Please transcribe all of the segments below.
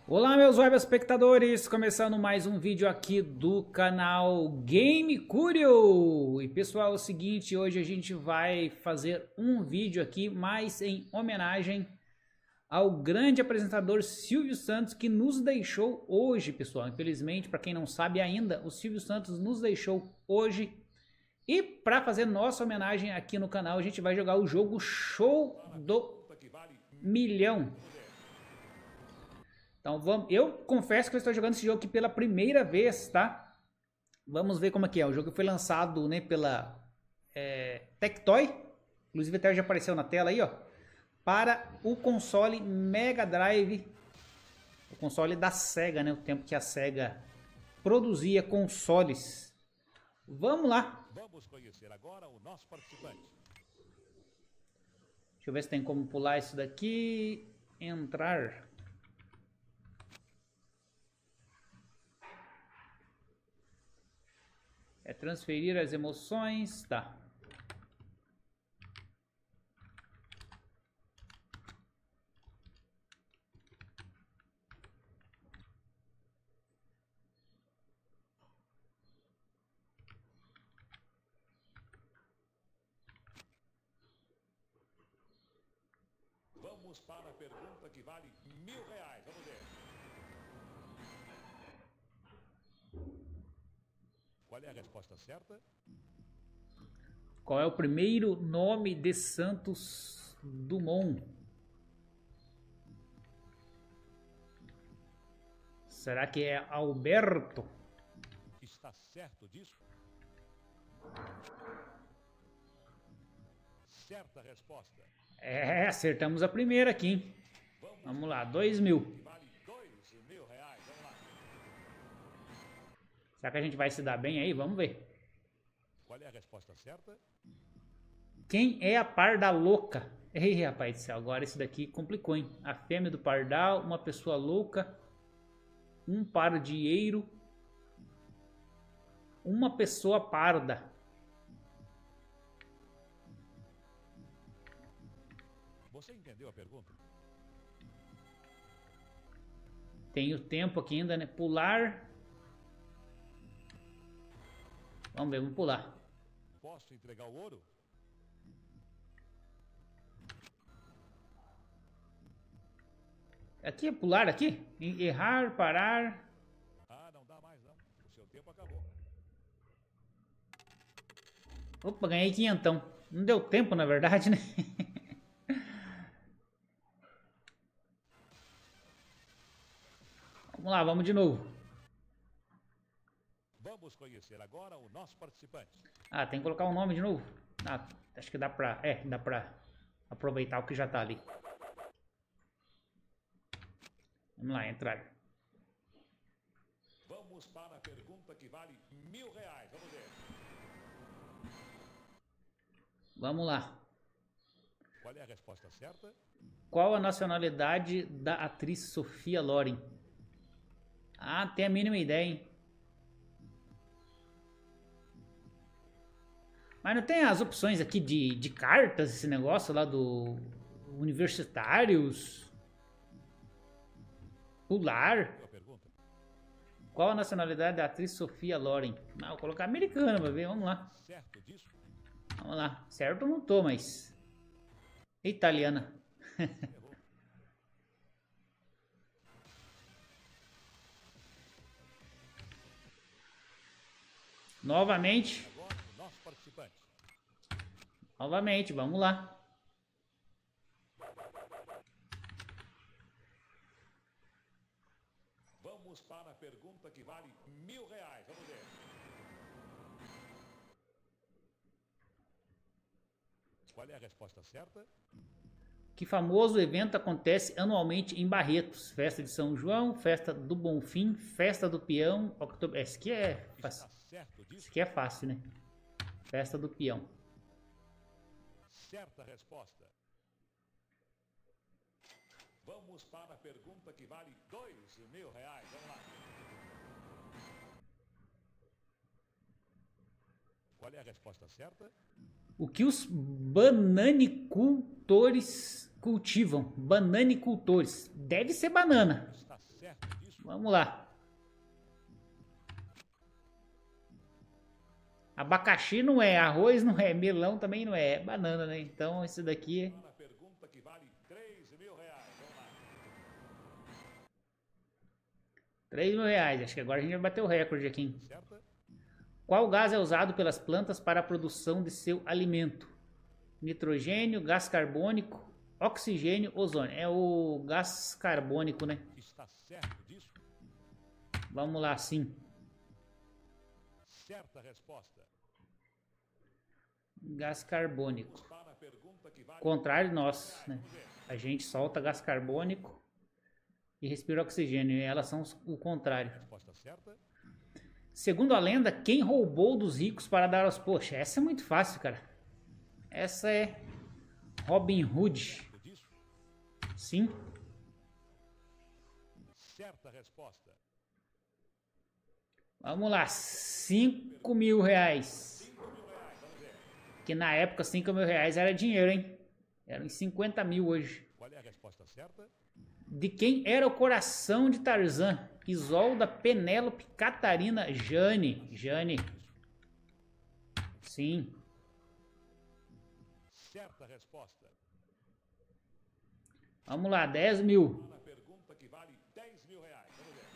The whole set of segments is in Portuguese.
Olá meus web espectadores, começando mais um vídeo aqui do canal Game Curio. E pessoal, é o seguinte, hoje a gente vai fazer um vídeo aqui mais em homenagem ao grande apresentador Silvio Santos, que nos deixou hoje, pessoal. Infelizmente, para quem não sabe ainda, o Silvio Santos nos deixou hoje. E para fazer nossa homenagem aqui no canal, a gente vai jogar o jogo Show do Milhão. Então vamos, eu confesso que eu estou jogando esse jogo aqui pela primeira vez, tá? Vamos ver como é que é. O jogo foi lançado, né, pela Tectoy, inclusive até já apareceu na tela aí, ó, para o console Mega Drive, o console da Sega, né? O tempo que a Sega produzia consoles. Vamos lá. Vamos conhecer agora o nosso participante. Deixa eu ver se tem como pular isso daqui. Entrar. É transferir as emoções, tá. Vamos para a pergunta que vale R$ 1.000. Vamos ver. Qual é a resposta certa? Qual é o primeiro nome de Santos Dumont? Será que é Alberto? Está certo disso? Certa resposta. É, acertamos a primeira aqui, hein? Vamos lá, 2.000. Que vale R$ 2.000. Vamos lá. Será que a gente vai se dar bem aí? Vamos ver. Qual é a resposta certa? Quem é a parda louca? Ei, rapaz do céu, agora esse daqui complicou, hein? A fêmea do pardal, uma pessoa louca, um pardieiro, uma pessoa parda. Você entendeu a pergunta? Tem o tempo aqui ainda, né? Pular. Vamos ver, vamos pular. Posso entregar o ouro? Aqui é pular aqui? Errar, parar. Ah, não dá mais não. O seu tempo acabou. Opa, ganhei 500. Não deu tempo, na verdade, né? Vamos lá, vamos de novo. Vamos conhecer agora o nosso participante. Ah, tem que colocar o nome de novo? Ah, acho que dá pra... dá pra aproveitar o que já tá ali. Vamos lá, entrar. Vamos para a pergunta que vale R$ 1.000. Vamos ver. Vamos lá. Qual é a resposta certa? Qual a nacionalidade da atriz Sofia Loren? Ah, tem a mínima ideia, hein? Mas não tem as opções aqui de cartas, esse negócio lá do universitários? Pular? Boa pergunta. Qual a nacionalidade da atriz Sofia Loren? Não, vou colocar americana pra ver, vamos lá. Certo disso? Vamos lá. Certo eu não tô, mas... italiana. Errou. Novamente. Agora o nosso participante. Novamente, vamos lá. Vamos para a pergunta que vale R$ 1.000. Vamos ver. Qual é a resposta certa? Que famoso evento acontece anualmente em Barretos? Festa de São João, festa do Bonfim, festa do Peão, Esse aqui é fácil. Está certo disso? Esse aqui é fácil, né? Festa do Peão. Certa resposta. Vamos para a pergunta que vale R$ 2.000. Vamos lá. Qual é a resposta certa? O que os bananicultores cultivam? Bananicultores. Deve ser banana. Está certo disso? Vamos lá. Abacaxi não é, arroz não é, melão também não é, é banana, né? Então esse daqui... Para a pergunta que vale R$3.000. Vamos lá. 3 mil reais, acho que agora a gente vai bater o recorde aqui, hein? Certa? Qual gás é usado pelas plantas para a produção de seu alimento? Nitrogênio, gás carbônico, oxigênio, ozônio. É o gás carbônico, né? Está certo disso? Vamos lá, sim. Certa resposta. Gás carbônico. Vamos para a pergunta que vale Contrário nosso, né? A gente solta gás carbônico e respira oxigênio. E elas são o contrário. resposta certa. Segundo a lenda, quem roubou dos ricos para dar aos... Poxa, essa é muito fácil, cara. Essa é Robin Hood. Certo disso? Sim. Certa resposta. Vamos lá, 5 mil reais. Que na época 5 mil reais era dinheiro, hein? Eram 50 mil hoje. Qual é a resposta certa? De quem era o coração de Tarzan? Isolda, Penélope, Catarina, Jane. Jane. Sim. Certa resposta. Vamos lá, 10 mil. Na pergunta que vale R$10.000. Vamos ver.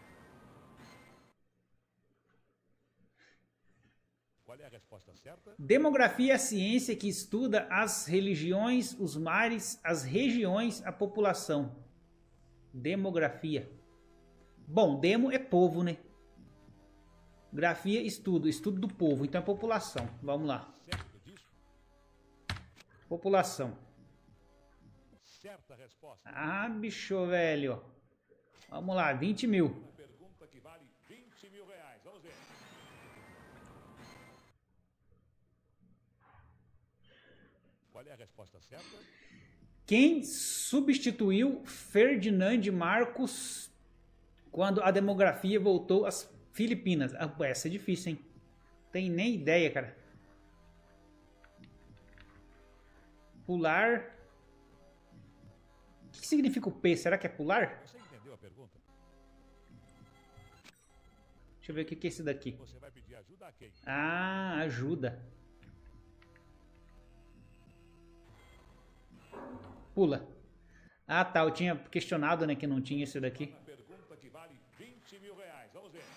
Qual é a resposta certa? Demografia é a ciência que estuda as religiões, os mares, as regiões, a população. Demografia. Bom, demo é povo, né? Grafia, estudo. Estudo do povo, então é população. Vamos lá. Certo disso? População. Certa resposta. Ah, bicho, velho. Vamos lá, 20 mil. Na pergunta que vale R$20.000. Vamos ver. Qual é a resposta certa? Quem substituiu Ferdinand Marcos quando a demografia voltou às Filipinas? Ah, essa é difícil, hein? Tem nem ideia, cara. Pular. O que significa o P? Será que é pular? Você entendeu a pergunta? Deixa eu ver o que é esse daqui. Você vai pedir ajuda a quem? Ah, ajuda. Pula. Ah, tá. Eu tinha questionado, né, que não tinha esse daqui. Na pergunta que vale R$20.000. Vamos ver.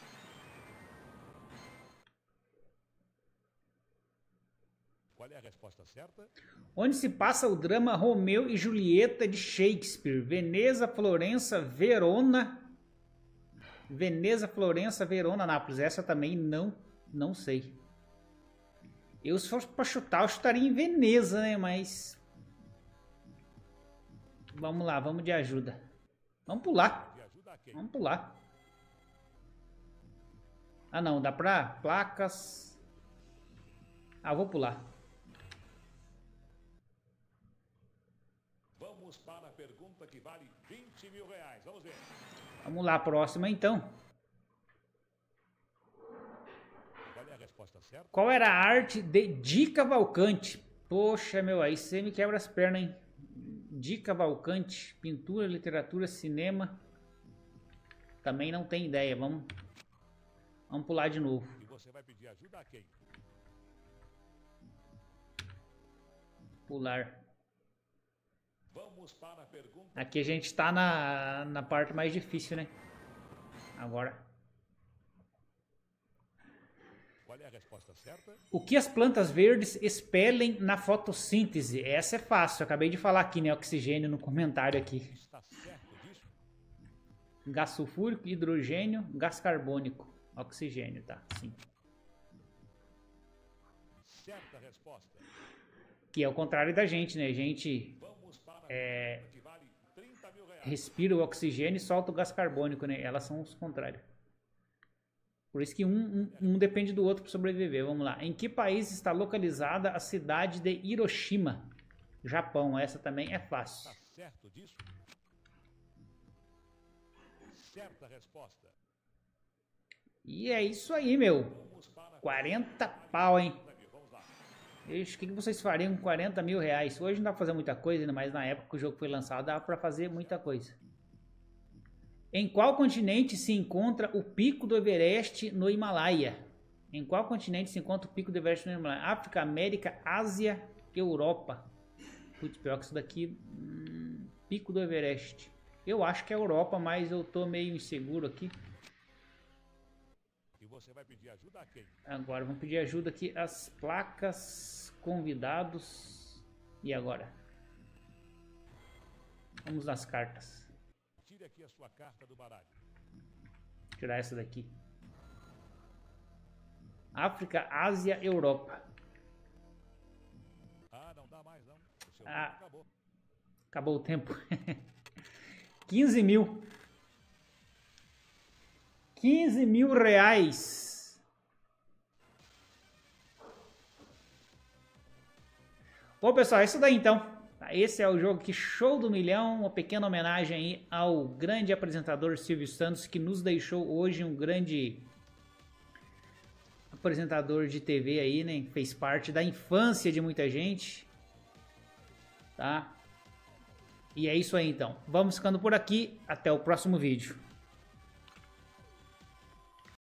Qual é a resposta certa? Onde se passa o drama Romeu e Julieta de Shakespeare? Veneza, Florença, Verona. Veneza, Florença, Verona, Nápoles. Essa também não sei. Eu, se fosse pra chutar, eu chutaria em Veneza, né? Mas... Vamos lá, vamos de ajuda. Vamos pular. De ajuda a quem? Vamos pular. Ah, não. Dá pra placas... Ah, vou pular. Vamos para a pergunta que vale R$20.000. Vamos ver. Vamos lá, próxima então. Qual é a resposta certa? Qual era a arte de Di Cavalcante? Poxa, meu, aí você me quebra as pernas, hein? Di Cavalcante, pintura, literatura, cinema. Também não tem ideia. Vamos pular de novo. E você vai pedir ajuda a quem? Pular. Vamos para a pergunta. Aqui a gente tá na parte mais difícil, né? Agora. Qual é a resposta certa? O que as plantas verdes expelem na fotossíntese? Essa é fácil. Eu acabei de falar aqui, né? Oxigênio no comentário aqui. Está certo disso? Gás sulfúrico, hidrogênio, gás carbônico. Oxigênio, tá? Sim. Certa resposta. Que é o contrário da gente, né? A gente Vamos para a pergunta que vale R$30.000. respira o oxigênio e solta o gás carbônico, né? Elas são os contrários. Por isso que um depende do outro para sobreviver. Vamos lá. Em que país está localizada a cidade de Hiroshima? Japão. Essa também é fácil. Está certo disso? Certa resposta. E é isso aí, meu. Vamos para a 40 pau, hein? Vamos lá. Ixi, o que vocês fariam com 40 mil reais? Hoje não dá pra fazer muita coisa, mas na época que o jogo foi lançado dava pra fazer muita coisa. Em qual continente se encontra o Pico do Everest no Himalaia? Em qual continente se encontra o Pico do Everest no Himalaia? África, América, Ásia, Europa. Putz, pior que isso daqui. Pico do Everest. Eu acho que é Europa, mas eu tô meio inseguro aqui. E você vai pedir ajuda a quem? Agora, vamos pedir ajuda aqui. As placas, convidados. E agora? Vamos nas cartas. Tire aqui a sua carta do baralho. Vou tirar essa daqui. África, Ásia, Europa. Ah, não dá mais não. O seu tempo acabou. Acabou o tempo. 15 mil. 15 mil reais. Bom, pessoal, é isso daí então. Esse é o jogo que Show do Milhão, uma pequena homenagem aí ao grande apresentador Silvio Santos, que nos deixou hoje um grande apresentador de TV aí, né? Fez parte da infância de muita gente, tá? E é isso aí então. Vamos ficando por aqui. Até o próximo vídeo.